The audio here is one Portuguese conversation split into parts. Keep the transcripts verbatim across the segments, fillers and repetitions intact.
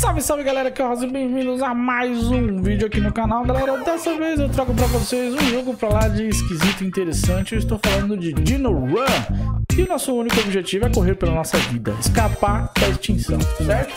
Salve, salve galera, aqui é o Rosa e bem-vindos a mais um vídeo aqui no canal. Galera, dessa vez eu trago pra vocês um jogo pra lá de esquisito e interessante. Eu estou falando de Dino Run. E o nosso único objetivo é correr pela nossa vida, escapar da extinção, certo?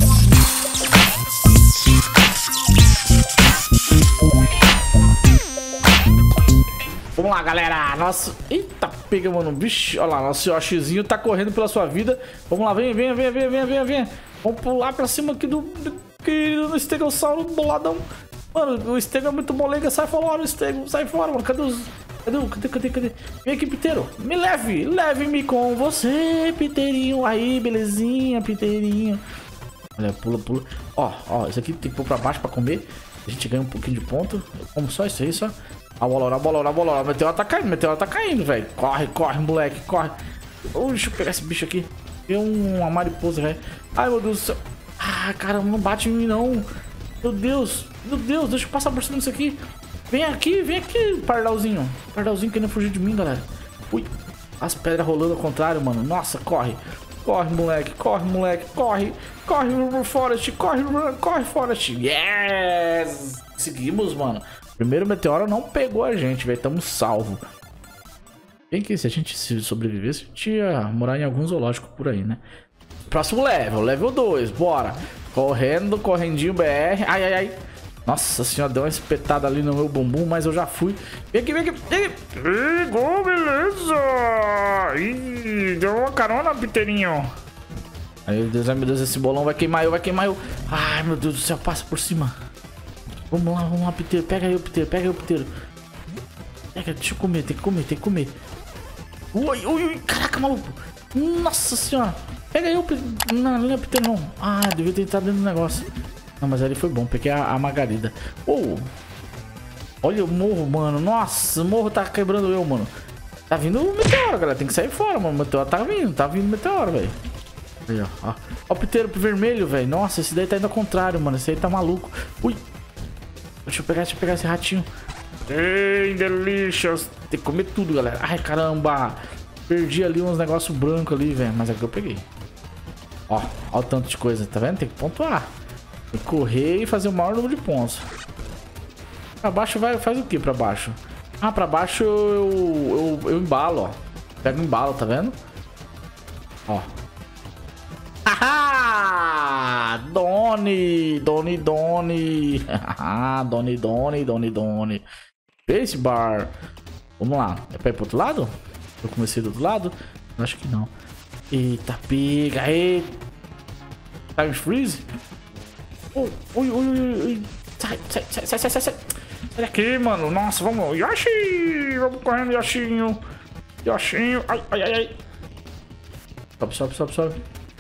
Vamos lá, galera. Nosso... Eita, pega, mano. Bicho, olha lá, nosso Yoshizinho tá correndo pela sua vida. Vamos lá, vem, vem, vem, vem, vem, vem, vem. Vamos pular pra cima aqui do, do querido estegossauro boladão. Mano, o estego é muito molenga. Sai fora, o estego. Sai fora, mano. Cadê os... Cadê, cadê, cadê, cadê? Vem aqui, Piteiro. Me leve. Leve-me com você, Piteirinho. Aí, belezinha, Piteirinho. Olha, pula, pula. Ó, ó, isso aqui tem que pôr pra baixo pra comer. A gente ganha um pouquinho de ponto. Como só isso aí, só. A bola, a bola, a bola. O meteoro tá caindo, o meteoro tá caindo, velho. Corre, corre, moleque, corre. Oh, deixa eu pegar esse bicho aqui. Tem uma mariposa, velho. Ai, meu Deus do céu. Ah, caramba, não bate em mim, não. Meu Deus, meu Deus, deixa eu passar por cima disso aqui. Vem aqui, vem aqui, pardalzinho. Pardalzinho querendo fugir de mim, galera. Ui, as pedras rolando ao contrário, mano. Nossa, corre. Corre, moleque, corre, moleque, corre. Corre, Forest, corre, corre, Forest. Yes! Seguimos, mano. Primeiro meteoro não pegou a gente, velho. Tamo salvo. Bem que se a gente sobrevivesse, a gente ia morar em algum zoológico por aí, né? Próximo level, level dois, bora. Correndo, correndinho B R. Ai, ai, ai. Nossa senhora, deu uma espetada ali no meu bumbum, mas eu já fui. Vem aqui, vem aqui, vem aqui. Pegou, beleza. Ih, deu uma carona, Piteirinho. Ai, meu Deus, ai, meu Deus, esse bolão vai queimar eu, vai queimar eu. Ai, meu Deus do céu, passa por cima. Vamos lá, vamos lá, Piteiro. Pega aí o Piteiro, pega aí o Piteiro. Pega, deixa eu comer, tem que comer, tem que comer. Ui, ui, ui, caraca, maluco. Nossa senhora. Pega aí o Piteiro. Não, não é Piteiro, não. Ah, devia ter entrado dentro do negócio. Não, mas ali foi bom, peguei a, a Margarida. Oh, olha o morro, mano. Nossa, o morro tá quebrando eu, mano. Tá vindo o meteoro, galera. Tem que sair fora, mano. O meteoro tá vindo, tá vindo o meteoro, velho. Aí, ó, ó. Ó o Piteiro pro vermelho, velho. Nossa, esse daí tá indo ao contrário, mano. Esse aí tá maluco. Ui. Deixa eu pegar, deixa eu pegar esse ratinho. Ei, delicious. Tem que comer tudo, galera. Ai, caramba. Perdi ali uns negócios brancos ali, velho. Mas aqui eu peguei. Ó, ó o tanto de coisa, tá vendo? Tem que pontuar. Tem que correr e fazer o maior número de pontos. Pra baixo vai, faz o que pra baixo? Ah, pra baixo eu, eu, eu embalo, ó. Pego o embalo, tá vendo? Ó. Haha! Doni! Doni, Doni! Haha! Doni, Doni, Doni, Doni. Space Bar. Vamos lá. É pra ir pro outro lado? Eu comecei do outro lado? Acho que não. Eita, pega! Aí! Time Freeze? Ui, ui, ui, ui. Sai, sai, sai, sai, sai, sai. Sai daqui, mano. Nossa, vamos. Yoshi! Vamos correndo, Yoshinho. Yoshinho. Ai, ai, ai, ai. Sobe, sobe, sobe, sobe.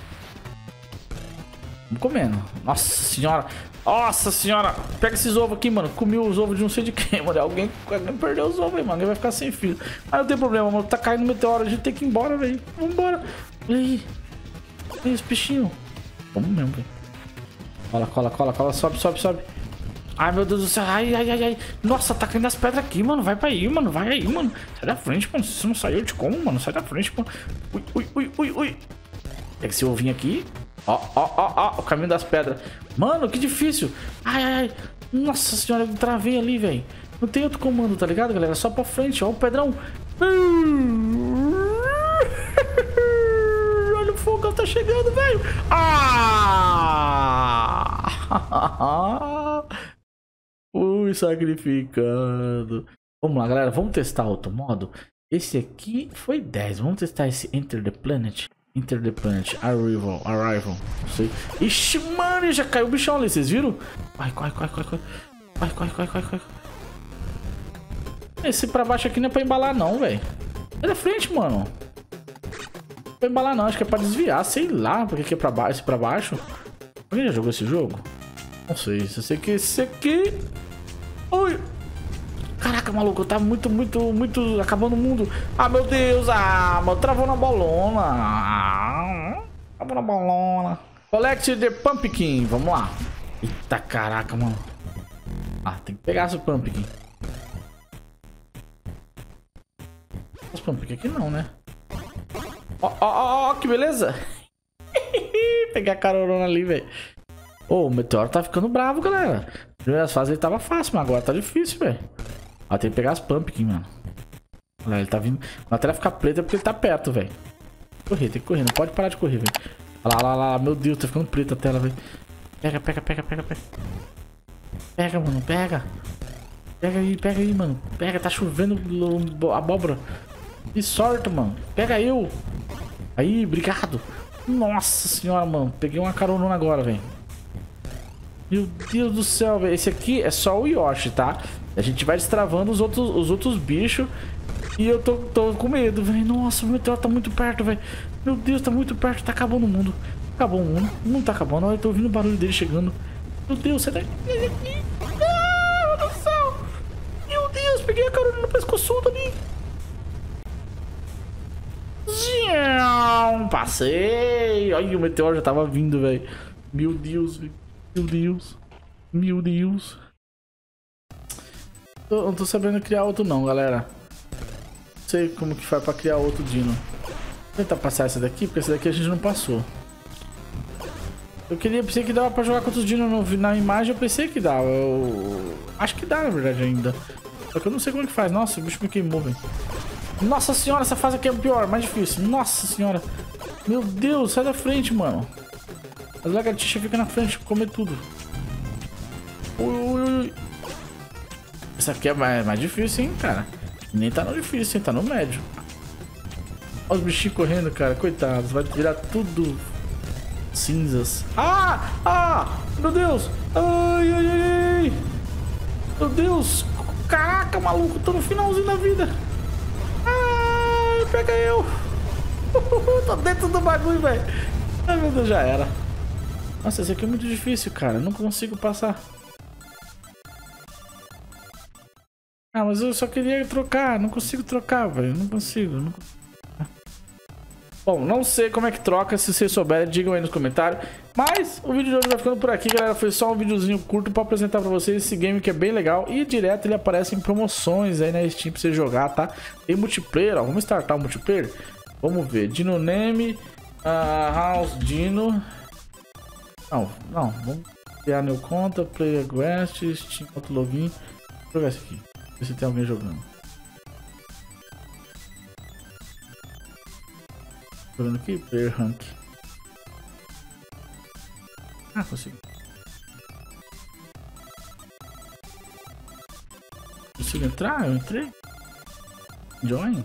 Vamos comendo. Nossa senhora. Nossa senhora. Pega esses ovos aqui, mano. Comi os ovos de não sei de quem, mano. Alguém, alguém perdeu os ovos aí, mano. Alguém vai ficar sem filho. Mas não tem problema, mano. Tá caindo meteoro. A gente tem que ir embora, velho. Vambora. Olha aí. Olha aí esse peixinho. Vamos mesmo, velho. Cola, cola, cola, cola. Sobe, sobe, sobe. Ai, meu Deus do céu. Ai, ai, ai, ai. Nossa, tá caindo as pedras aqui, mano. Vai pra aí, mano. Vai aí, mano. Sai da frente, mano. Se você não sair, eu te como, mano. Sai da frente, mano. Ui, ui, ui, ui, ui. Pega esse ovinho aqui. Ó, ó, ó, ó. O caminho das pedras. Mano, que difícil. Ai, ai, ai. Nossa senhora, eu travei ali, velho. Não tem outro comando, tá ligado, galera? Só pra frente, ó. O pedrão. Olha o fogão, tá chegando, velho. Ah! Fui sacrificado. Vamos lá, galera. Vamos testar outro modo. Esse aqui foi dez. Vamos testar esse Enter the Planet. Enter the Planet. Arrival. Arrival. Não sei. Ixi, mano. Já caiu o bichão ali. Vocês viram? Vai, corre, corre, corre, corre. Vai, corre, corre, corre, corre. Esse pra baixo aqui não é pra embalar, não, velho. Sai da frente, mano. Não é pra embalar, não. Acho que é pra desviar. Sei lá. Por que é pra baixo? Esse pra baixo? Alguém já jogou esse jogo? Não sei. Só sei que esse aqui... Ui. Caraca, maluco, tá muito, muito, muito acabando o mundo. Ah, meu Deus, ah, mano, travou na bolona. Ah, travou na bolona. Collect the pumpkin, vamos lá. Eita, caraca, mano. Ah, tem que pegar esse pumpkin. Os pumpkin aqui não, né? Ó, ó, ó, que beleza. Pegar a carona ali, velho. Ô, o Meteoro tá ficando bravo, galera. Nas primeiras fases ele tava fácil, mas agora tá difícil, velho. Ó, tem que pegar as pumpkin, mano. Olha lá, ele tá vindo. A tela ficar preta porque ele tá perto, velho. Correr, tem que correr, não pode parar de correr, velho. Olha lá, lá, lá, meu Deus, tá ficando preta a tela, velho. Pega, pega, pega, pega, pega. Pega, mano, pega. Pega aí, pega aí, mano. Pega, tá chovendo abóbora. Que sorte, mano. Pega eu. Aí, obrigado. Nossa senhora, mano. Peguei uma carona agora, velho. Meu Deus do céu, velho. Esse aqui é só o Yoshi, tá? A gente vai destravando os outros, os outros bichos. E eu tô, tô com medo, velho. Nossa, o meteoro tá muito perto, velho. Meu Deus, tá muito perto. Tá acabando o mundo. Acabou o mundo. O mundo tá acabando. Olha, eu tô ouvindo o barulho dele chegando. Meu Deus, sai daqui. Ah, meu Deus do céu. Meu Deus, peguei a carona no pescoçudo ali. Passei. Olha, o meteoro já tava vindo, velho. Meu Deus, velho. Meu Deus. Meu Deus. Eu não tô sabendo criar outro não, galera. Não sei como que faz pra criar outro dino. Vou tentar passar essa daqui, porque essa daqui a gente não passou. Eu queria, pensei que dava pra jogar com outros dinos no, na imagem, eu pensei que dava. Eu acho que dá, na verdade, ainda. Só que eu não sei como é que faz. Nossa, o bicho me queimou, velho. Nossa senhora, essa fase aqui é pior, mais difícil. Nossa senhora. Meu Deus, sai da frente, mano. As lagartixas ficam na frente, comer tudo. Ui, ui, ui. Essa aqui é mais, mais difícil, hein, cara. Nem tá no difícil, hein, tá no médio. Olha os bichinhos correndo, cara. Coitados, vai virar tudo cinzas. Ah! Ah! Meu Deus! Ai, ai, ai, ai! Meu Deus! Caraca, maluco, tô no finalzinho da vida. Ai, pega eu! Tô dentro do bagulho, velho. Ai, meu Deus, já era. Nossa, esse aqui é muito difícil, cara. Eu não consigo passar. Ah, mas eu só queria trocar. Não consigo trocar, velho. Não consigo. Não... Bom, não sei como é que troca. Se vocês souberem, digam aí nos comentários. Mas o vídeo de hoje vai ficando por aqui, galera. Foi só um videozinho curto pra apresentar pra vocês esse game que é bem legal. E direto ele aparece em promoções aí na Steam pra você jogar, tá? Tem multiplayer, ó. Vamos startar o multiplayer? Vamos ver. Dino Name, uh, House Dino. Não, não. Vamos criar new conta, Player Guest, Steam Auto Login. Vou jogar esse aqui. Ver se tem alguém jogando. Jogando aqui, Player Rank. Ah, consegui. Consigo entrar? Eu entrei? Join?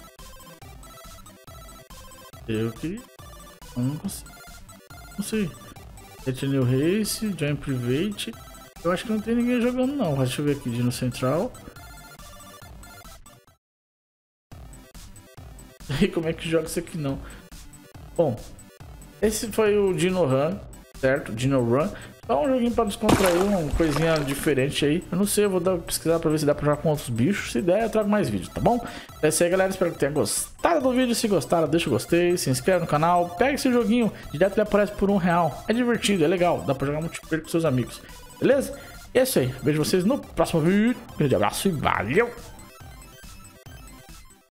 Eu queria. Eu não consigo. Não sei. Get New Race, Join Private. Eu acho que não tem ninguém jogando não. Deixa eu ver aqui, Dino Central. Não sei como é que joga isso aqui não. Bom, esse foi o Dino Run, certo? Dino Run. Só um joguinho para descontrair, uma coisinha diferente aí. Eu não sei, eu vou dar, pesquisar para ver se dá para jogar com outros bichos. Se der, eu trago mais vídeos, tá bom? É isso aí, galera. Espero que tenha gostado do vídeo. Se gostaram, deixa o gostei, se inscreve no canal. Pega esse joguinho, direto ele aparece por um real. É divertido, é legal. Dá para jogar multiplayer com seus amigos. Beleza? É isso aí. Vejo vocês no próximo vídeo. Grande abraço e valeu!